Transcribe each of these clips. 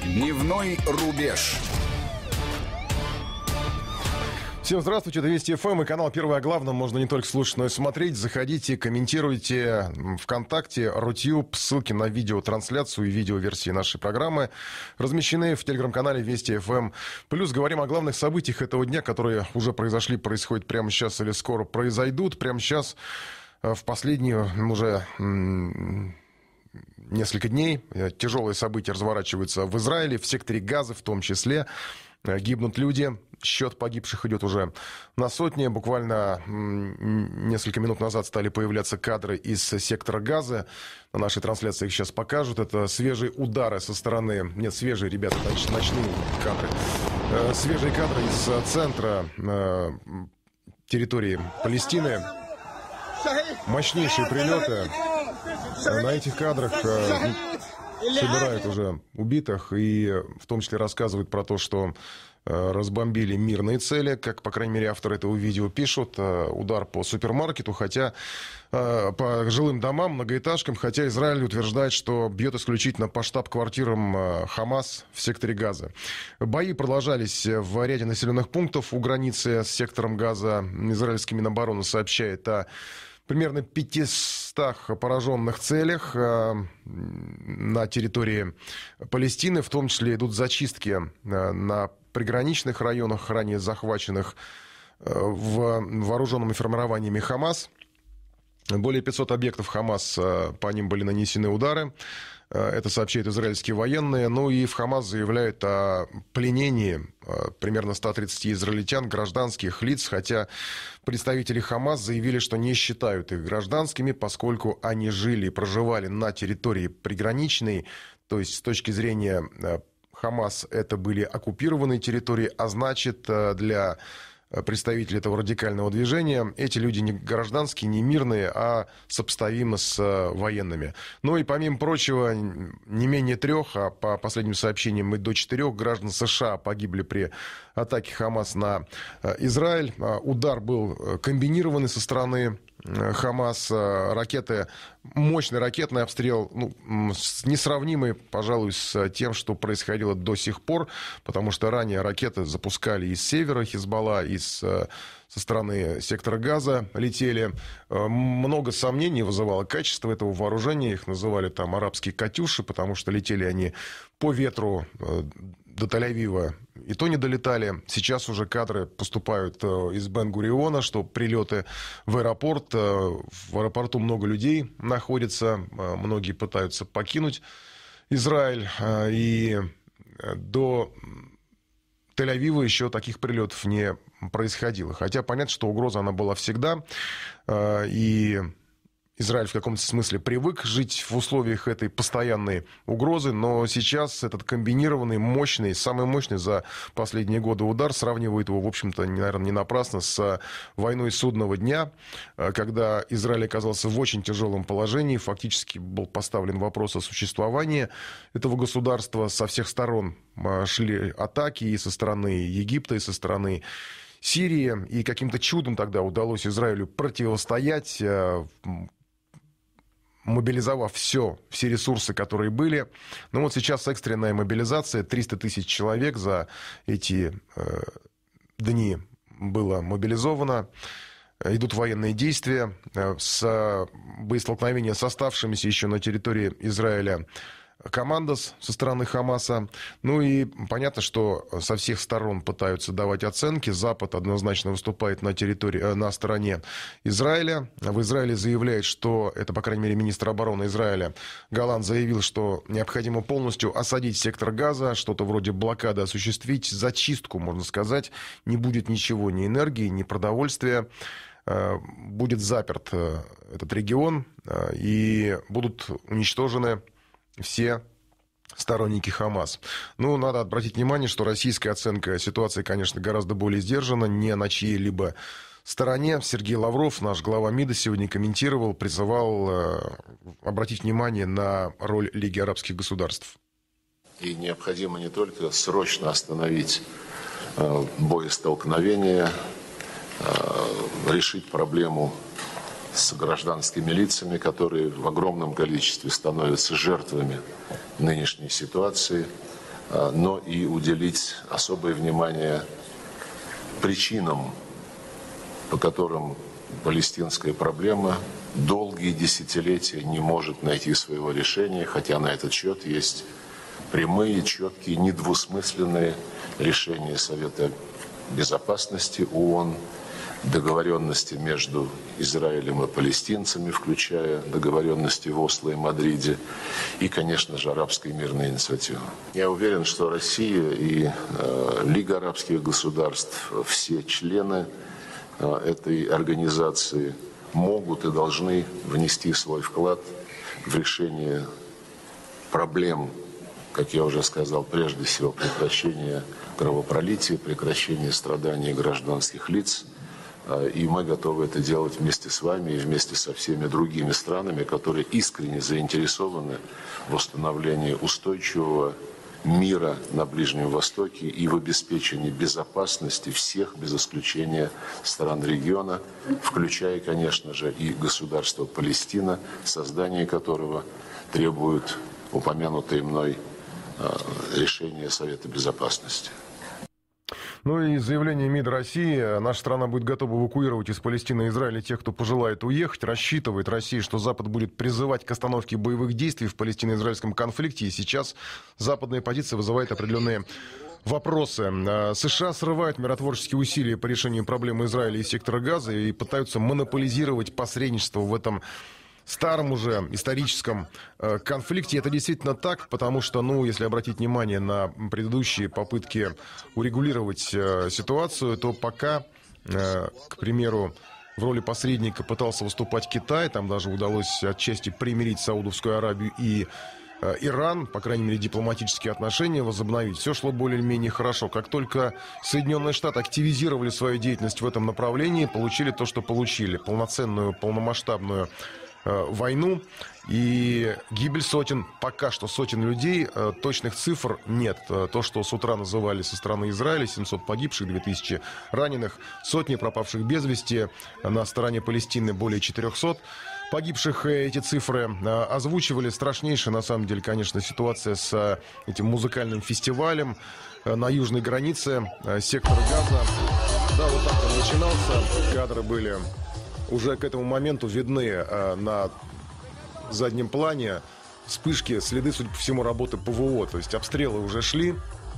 Дневной рубеж. Всем здравствуйте, это Вести ФМ и канал «Первый о главном». Можно не только слушать, но и смотреть. Заходите, комментируйте ВКонтакте, Рутюб. Ссылки на видеотрансляцию и видеоверсии нашей программы размещены в телеграм-канале Вести ФМ. Плюс говорим о главных событиях этого дня, которые уже произошли, происходят прямо сейчас или скоро произойдут. Прямо сейчас, в последние уже несколько дней, тяжелые события разворачиваются в Израиле, в секторе Газа в том числе. Гибнут люди. Счет погибших идет уже на сотни. Буквально несколько минут назад стали появляться кадры из сектора Газа. На нашей трансляции их сейчас покажут. Это свежие удары со стороны... Нет, свежие, ребята, ночные кадры. Свежие кадры из центра территории Палестины. Мощнейшие прилеты. На этих кадрах собирают уже убитых. И в том числе рассказывают про то, что разбомбили мирные цели, как, по крайней мере, авторы этого видео пишут. Удар по супермаркету, хотя по жилым домам, многоэтажкам, хотя Израиль утверждает, что бьет исключительно по штаб-квартирам Хамас в секторе Газа. Бои продолжались в ряде населенных пунктов у границы с сектором Газа. Израильский Минобороны сообщает о примерно 500 пораженных целях на территории Палестины. В том числе идут зачистки на приграничных районах, ранее захваченных вооруженными формированиями Хамас. Более 500 объектов Хамас, по ним были нанесены удары. Это сообщают израильские военные. Ну и в Хамас заявляют о пленении примерно 130 израильтян, гражданских лиц, хотя представители Хамас заявили, что не считают их гражданскими, поскольку они жили и проживали на территории приграничной. То есть с точки зрения Хамас это были оккупированные территории, а значит для представители этого радикального движения, эти люди не гражданские, не мирные, а сопоставимы с военными. Ну и помимо прочего, не менее 3, а по последним сообщениям и до 4 граждан США погибли при атаке Хамас на Израиль. Удар был комбинированный со стороны Хамас, ракеты, мощный ракетный обстрел, несравнимый, пожалуй, с тем, что происходило до сих пор, потому что ранее ракеты запускали из севера Хизбалла, со стороны сектора Газа летели. Много сомнений вызывало качество этого вооружения, их называли там арабские «Катюши», потому что летели они по ветру до Тель-Авива, и то не долетали. Сейчас уже кадры поступают из Бен-Гуриона, что прилеты в аэропорт. В аэропорту много людей находится, многие пытаются покинуть Израиль. И до Тель-Авива еще таких прилетов не происходило. Хотя понятно, что угроза она была всегда. И Израиль в каком-то смысле привык жить в условиях этой постоянной угрозы, но сейчас этот комбинированный, мощный, самый мощный за последние годы удар, сравнивают его, в общем-то, наверное, не напрасно, с войной судного дня, когда Израиль оказался в очень тяжелом положении, фактически был поставлен вопрос о существовании этого государства. Со всех сторон шли атаки и со стороны Египта, и со стороны Сирии, и каким-то чудом тогда удалось Израилю противостоять, мобилизовав все ресурсы, которые были. Но вот сейчас экстренная мобилизация, 300 тысяч человек за эти дни было мобилизовано. Идут военные действия, боестолкновения с оставшимися еще на территории Израиля командос со стороны Хамаса. Ну и понятно, что со всех сторон пытаются давать оценки. Запад однозначно выступает на стороне Израиля. В Израиле заявляет, что, это, по крайней мере, министр обороны Израиля Галант заявил, что необходимо полностью осадить сектор Газа, что-то вроде блокады осуществить, зачистку, можно сказать. Не будет ничего, ни энергии, ни продовольствия. Будет заперт этот регион, и будут уничтожены все сторонники Хамас. Ну, надо обратить внимание, что российская оценка ситуации, конечно, гораздо более сдержана, не на чьей-либо стороне. Сергей Лавров, наш глава МИДа, сегодня комментировал, призывал обратить внимание на роль Лиги арабских государств. И необходимо не только срочно остановить боестолкновение, решить проблему с гражданскими лицами, которые в огромном количестве становятся жертвами нынешней ситуации, но и уделить особое внимание причинам, по которым палестинская проблема долгие десятилетия не может найти своего решения, хотя на этот счет есть прямые, четкие, недвусмысленные решения Совета Безопасности ООН, договоренности между Израилем и палестинцами, включая договоренности в Осло и Мадриде, и, конечно же, арабская мирная инициатива. Я уверен, что Россия и Лига арабских государств, все члены этой организации могут и должны внести свой вклад в решение проблем, как я уже сказал, прежде всего прекращение кровопролития, прекращение страданий гражданских лиц. И мы готовы это делать вместе с вами и вместе со всеми другими странами, которые искренне заинтересованы в установлении устойчивого мира на Ближнем Востоке и в обеспечении безопасности всех, без исключения, стран региона, включая, конечно же, и государство Палестина, создание которого требует упомянутые мной решения Совета Безопасности. Ну и заявление МИД России: наша страна будет готова эвакуировать из Палестины и Израиля тех, кто пожелает уехать. Рассчитывает Россия, что Запад будет призывать к остановке боевых действий в палестино-израильском конфликте. И сейчас западная позиция вызывает определенные вопросы. США срывают миротворческие усилия по решению проблемы Израиля и сектора Газа и пытаются монополизировать посредничество в этом старом уже историческом конфликте. Это действительно так, потому что, если обратить внимание на предыдущие попытки урегулировать ситуацию, то пока, к примеру, в роли посредника пытался выступать Китай, там даже удалось отчасти примирить Саудовскую Аравию и Иран, по крайней мере, дипломатические отношения возобновить. Все шло более-менее хорошо. Как только Соединенные Штаты активизировали свою деятельность в этом направлении, получили то, что получили. Полноценную, полномасштабную войну и гибель сотен, пока что сотен людей, точных цифр нет. То, что с утра называли со стороны Израиля, 700 погибших, 2000 раненых, сотни пропавших без вести, на стороне Палестины более 400 погибших. Эти цифры озвучивали. Страшнейшая, на самом деле, конечно, ситуация с этим музыкальным фестивалем на южной границе сектора Газа. Да, вот так он начинался. Кадры были уже к этому моменту видны на заднем плане. Вспышки, следы, судя по всему, работы ПВО. То есть обстрелы уже шли.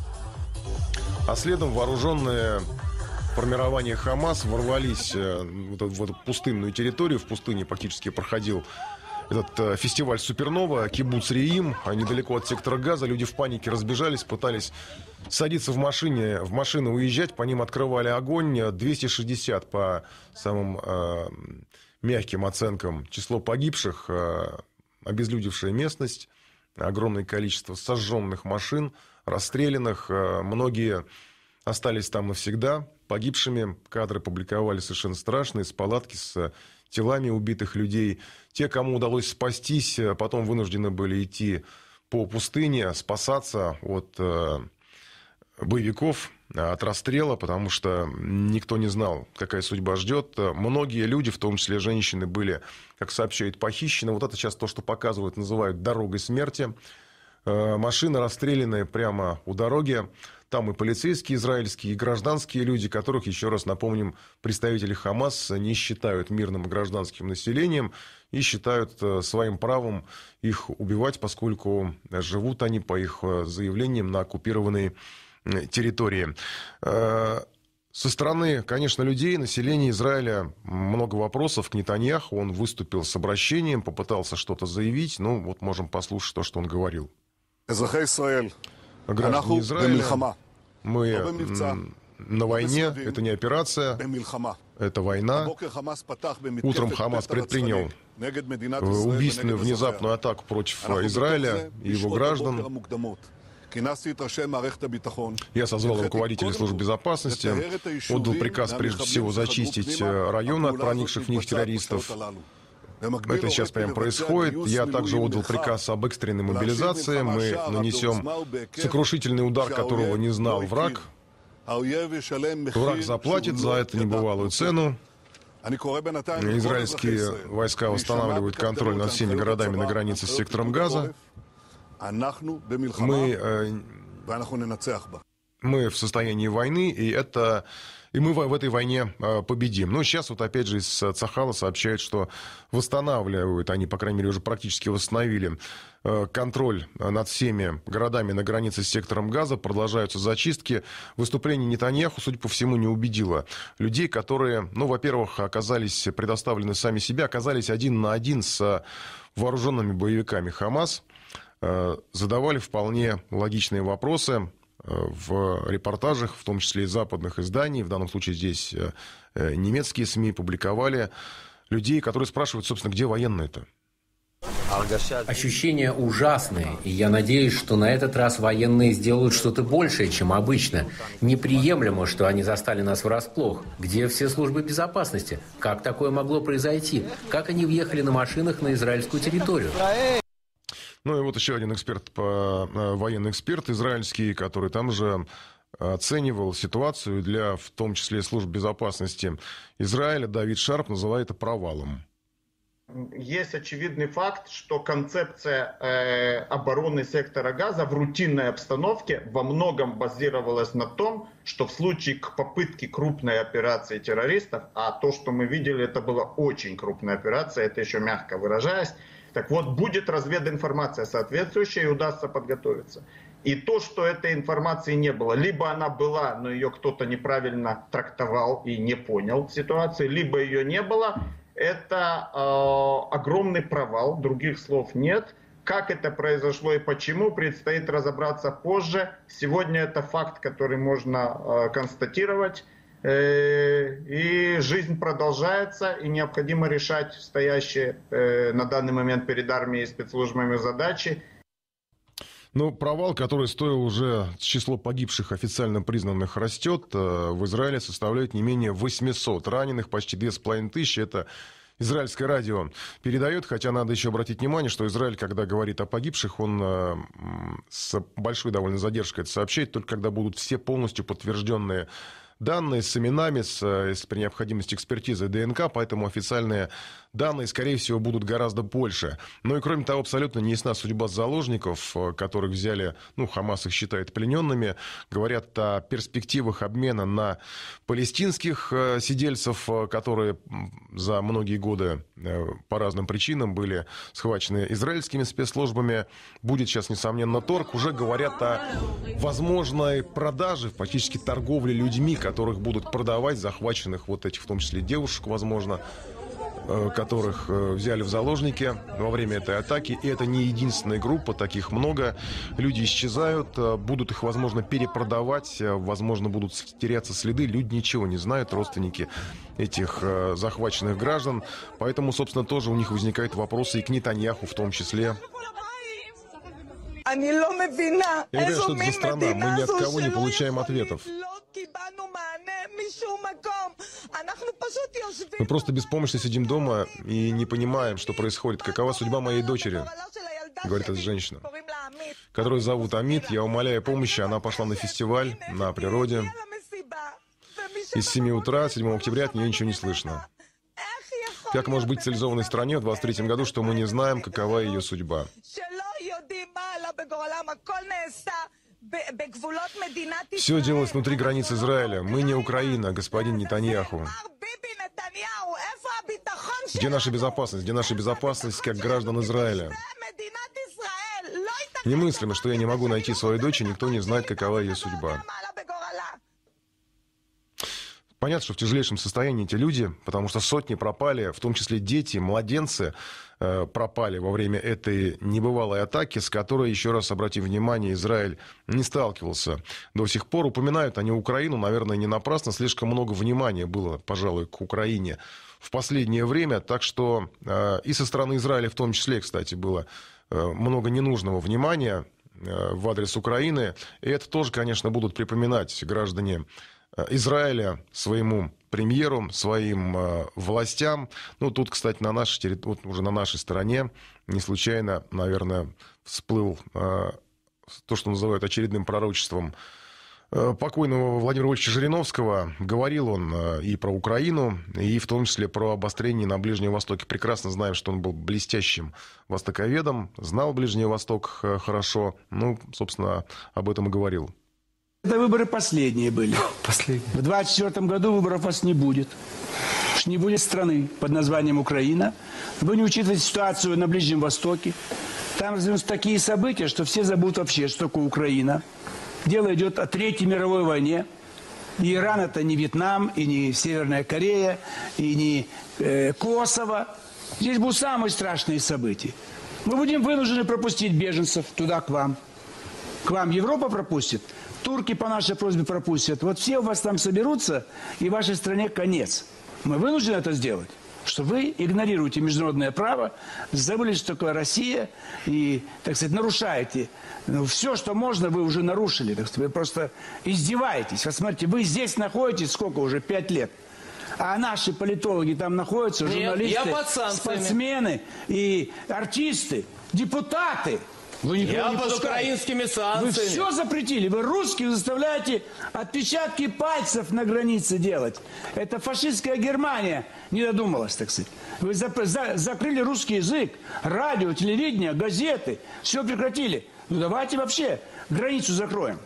А следом вооруженные формирования Хамас ворвались в эту пустынную территорию. В пустыне практически проходил этот фестиваль «Супернова», кибуц Реим, недалеко от сектора Газа. Люди в панике разбежались, пытались садиться в машины, уезжать. По ним открывали огонь. 260 по самым мягким оценкам число погибших, обезлюдевшая местность, огромное количество сожженных машин, расстрелянных. Многие остались там навсегда погибшими. Кадры публиковали совершенно страшные, с палатки с телами убитых людей. Те, кому удалось спастись, потом вынуждены были идти по пустыне, спасаться от боевиков, от расстрела, потому что никто не знал, какая судьба ждет. Многие люди, в том числе женщины, были, как сообщают, похищены. Вот это сейчас то, что показывают, называют «дорогой смерти». Машины расстрелянные прямо у дороги. Там и полицейские израильские, и гражданские люди, которых, еще раз напомним, представители Хамас не считают мирным и гражданским населением и считают своим правом их убивать, поскольку живут они, по их заявлениям, на оккупированной территории. Со стороны, конечно, людей, населения Израиля много вопросов к Нетаньяху. Он выступил с обращением, попытался что-то заявить. Вот можем послушать то, что он говорил. Граждане Израиля, мы на войне, это не операция, это война. Утром Хамас предпринял убийственную внезапную атаку против Израиля и его граждан. Я созвал руководителей служб безопасности, отдал приказ прежде всего зачистить районы от проникших в них террористов. Это сейчас прямо происходит. Я также отдал приказ об экстренной мобилизации. Мы нанесем сокрушительный удар, которого не знал враг. Враг заплатит за это небывалую цену. Израильские войска восстанавливают контроль над всеми городами на границе с сектором Газа. Мы Мы в состоянии войны, и мы в этой войне победим. Но сейчас вот опять же из Цахала сообщают, что восстанавливают, они, по крайней мере, уже практически восстановили контроль над всеми городами на границе с сектором Газа, продолжаются зачистки. Выступление Нетаньяху, судя по всему, не убедило людей, которые, ну, во-первых, оказались предоставлены сами себе, оказались один на один с вооруженными боевиками Хамас, задавали вполне логичные вопросы в репортажах, в том числе и западных изданий, в данном случае здесь немецкие СМИ публиковали людей, которые спрашивают, собственно, где военные-то? Ощущения ужасные, и я надеюсь, что на этот раз военные сделают что-то большее, чем обычно. Неприемлемо, что они застали нас врасплох. Где все службы безопасности? Как такое могло произойти? Как они въехали на машинах на израильскую территорию? Ну и вот еще один эксперт, военный эксперт израильский, который там же оценивал ситуацию для, в том числе, служб безопасности Израиля, Давид Шарп, называет это провалом. Есть очевидный факт, что концепция обороны сектора Газа в рутинной обстановке во многом базировалась на том, что в случае попытки крупной операции террористов, а то, что мы видели, это была очень крупная операция, это еще мягко выражаясь, так вот, будет развединформация соответствующая и удастся подготовиться. И то, что этой информации не было, либо она была, но ее кто-то неправильно трактовал и не понял ситуацию, либо ее не было, это огромный провал, других слов нет. Как это произошло и почему, предстоит разобраться позже. Сегодня это факт, который можно констатировать. И жизнь продолжается, и необходимо решать стоящие на данный момент перед армией и спецслужбами задачи. Ну, провал, который стоил уже, число погибших официально признанных растет, в Израиле составляет не менее 800 раненых, почти 2500. Это израильское радио передает, хотя надо еще обратить внимание, что Израиль, когда говорит о погибших, он с большой довольно задержкой это сообщает, только когда будут все полностью подтвержденные данные с именами, при необходимости экспертизы ДНК, поэтому официальные данные, скорее всего, будут гораздо больше. Ну и, кроме того, абсолютно неясна судьба заложников, которых взяли, ну, Хамас их считает плененными. Говорят о перспективах обмена на палестинских сидельцев, которые за многие годы по разным причинам были схвачены израильскими спецслужбами. Будет сейчас, несомненно, торг. Уже говорят о возможной продаже, фактически торговле людьми, которых будут продавать, захваченных вот этих, в том числе девушек, возможно, которых взяли в заложники во время этой атаки. И это не единственная группа, таких много. Люди исчезают, будут их, возможно, перепродавать, возможно, будут теряться следы. Люди ничего не знают, родственники этих захваченных граждан. Поэтому, собственно, тоже у них возникают вопросы и к Нетаньяху в том числе. Я не понимаю, что это за страна. Мы ни от кого не получаем ответов. Мы просто беспомощно сидим дома и не понимаем, что происходит. Какова судьба моей дочери, говорит эта женщина, которую зовут Амит. Я умоляю помощи. Она пошла на фестиваль на природе. И с 7 утра, 7 октября, от нее ничего не слышно. Как может быть в цивилизованной стране в 23 году, что мы не знаем, какова ее судьба? Все делалось внутри границ Израиля. Мы не Украина, господин Нетаньяху. Где наша безопасность? Где наша безопасность как граждан Израиля? Немыслимо, что я не могу найти свою дочь, и никто не знает, какова ее судьба. Понятно, что в тяжелейшем состоянии эти люди, потому что сотни пропали, в том числе дети, младенцы пропали во время этой небывалой атаки, с которой, еще раз обратим внимание, Израиль не сталкивался до сих пор. Упоминают они Украину, наверное, не напрасно. Слишком много внимания было, пожалуй, к Украине в последнее время. Так что и со стороны Израиля в том числе, кстати, было много ненужного внимания в адрес Украины. И это тоже, конечно, будут припоминать граждане Израиля своему премьеру, своим властям. Ну, тут, кстати, вот уже на нашей стороне не случайно, наверное, всплыл то, что называют очередным пророчеством покойного Владимира Вольфовича Жириновского. Говорил он и про Украину, и в том числе про обострение на Ближнем Востоке. Прекрасно знаем, что он был блестящим востоковедом, знал Ближний Восток хорошо. Ну, собственно, об этом и говорил. Это выборы последние были. Последние. В 2024 году выборов у вас не будет. Не будет страны под названием Украина. Вы не учитываете ситуацию на Ближнем Востоке. Там развернутся такие события, что все забудут вообще, что такое Украина. Дело идет о Третьей мировой войне. И Иран это не Вьетнам, и не Северная Корея, и не Косово. Здесь будут самые страшные события. Мы будем вынуждены пропустить беженцев туда, к вам. К вам Европа пропустит, турки по нашей просьбе пропустят. Вот все у вас там соберутся, и вашей стране конец. Мы вынуждены это сделать, что вы игнорируете международное право, забыли, что такое Россия, и, так сказать, нарушаете. Все, что можно, вы уже нарушили. Так сказать, вы просто издеваетесь. Вот смотрите, вы здесь находитесь сколько уже? 5 лет. А наши политологи там находятся, журналисты, спортсмены и артисты, депутаты. Вы я под украинскими санкциями. Вы все запретили. Вы русских заставляете отпечатки пальцев на границе делать. Это фашистская Германия не додумалась, так сказать. Вы закрыли русский язык, радио, телевидение, газеты. Все прекратили. Ну давайте вообще границу закроем.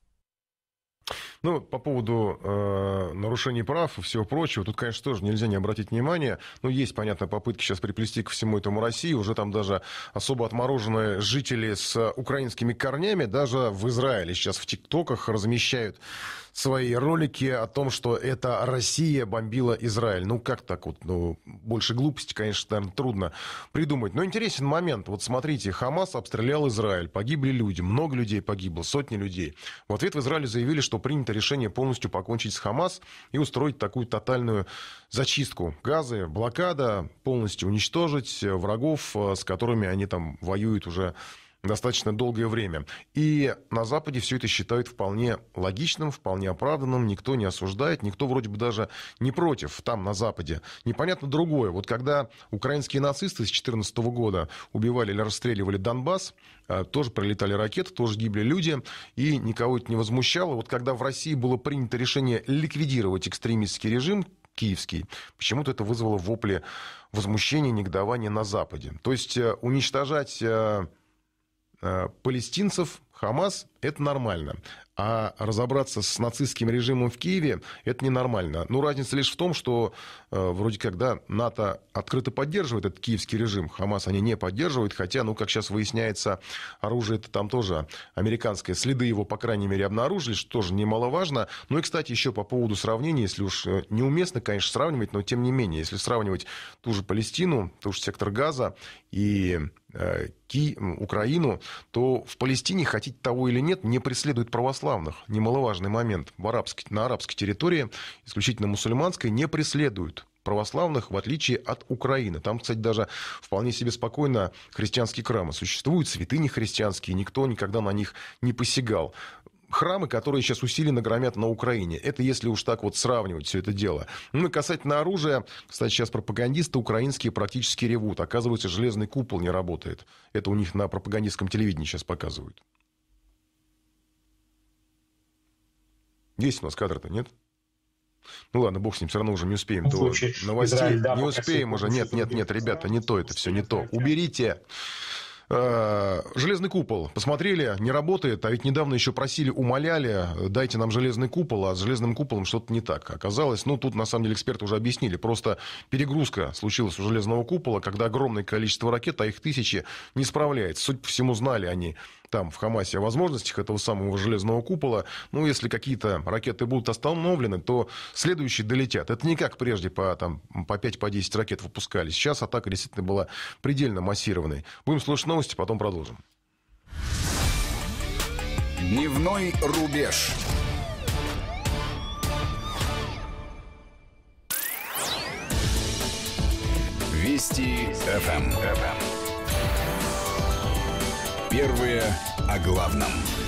Ну, по поводу нарушений прав и всего прочего, тут, конечно, тоже нельзя не обратить внимания. Но есть, понятно, попытки сейчас приплести ко всему этому России. Уже там даже особо отмороженные жители с украинскими корнями, даже в Израиле сейчас в ТикТоках размещают свои ролики о том, что это Россия бомбила Израиль. Ну, как так вот? Ну, больше глупости, конечно, наверное, трудно придумать. Но интересен момент. Вот смотрите, Хамас обстрелял Израиль, погибли люди, много людей погибло, сотни людей. В ответ в Израиле заявили, что принято решение полностью покончить с Хамас и устроить такую тотальную зачистку Газы, блокада, полностью уничтожить врагов, с которыми они там воюют уже достаточно долгое время. И на Западе все это считают вполне логичным, вполне оправданным. Никто не осуждает, никто вроде бы даже не против там, на Западе. Непонятно другое. Вот когда украинские нацисты с 2014 года убивали или расстреливали Донбасс, тоже прилетали ракеты, тоже гибли люди, и никого это не возмущало. Вот когда в России было принято решение ликвидировать экстремистский режим, киевский, почему-то это вызвало вопли возмущения, негодования на Западе. То есть уничтожать палестинцев, Хамас, это нормально. А разобраться с нацистским режимом в Киеве, это ненормально. Ну, разница лишь в том, что вроде как, да, НАТО открыто поддерживает этот киевский режим, Хамас они не поддерживают, хотя, ну, как сейчас выясняется, оружие это там тоже американское, следы его, по крайней мере, обнаружили, что тоже немаловажно. Ну и, кстати, еще по поводу сравнения, если уж неуместно, конечно, сравнивать, но тем не менее, если сравнивать ту же Палестину, ту же сектор Газа и Украину, то в Палестине, хотите того или нет, не преследуют православных. Немаловажный момент. На арабской территории, исключительно мусульманской, не преследуют православных, в отличие от Украины. Там, кстати, даже вполне себе спокойно христианские храмы существуют, святыни христианские, никто никогда на них не посягал. Храмы, которые сейчас усиленно громят на Украине. Это если уж так вот сравнивать все это дело. Ну и касательно оружия, кстати, сейчас пропагандисты украинские практически ревут. Оказывается, железный купол не работает. Это у них на пропагандистском телевидении сейчас показывают. Есть у нас кадр-то, нет? Ну ладно, бог с ним, все равно уже не успеем. Новостей не успеем уже. Нет, ребята, не то это все, не то. Уберите. Железный купол. Посмотрели, не работает. А ведь недавно еще просили, умоляли, дайте нам железный купол, а с железным куполом что-то не так. Оказалось, ну тут на самом деле эксперты уже объяснили. Просто перегрузка случилась у железного купола, когда огромное количество ракет, а их тысячи, не справляется. Судя по всему, знали они там в Хамасе о возможностях этого самого железного купола. Ну, если какие-то ракеты будут остановлены, то следующие долетят. Это не как прежде по 5-10 ракет выпускали. Сейчас атака действительно была предельно массированной. Будем слушать новости, потом продолжим. Дневной рубеж. Вести ФМ. Первые о главном.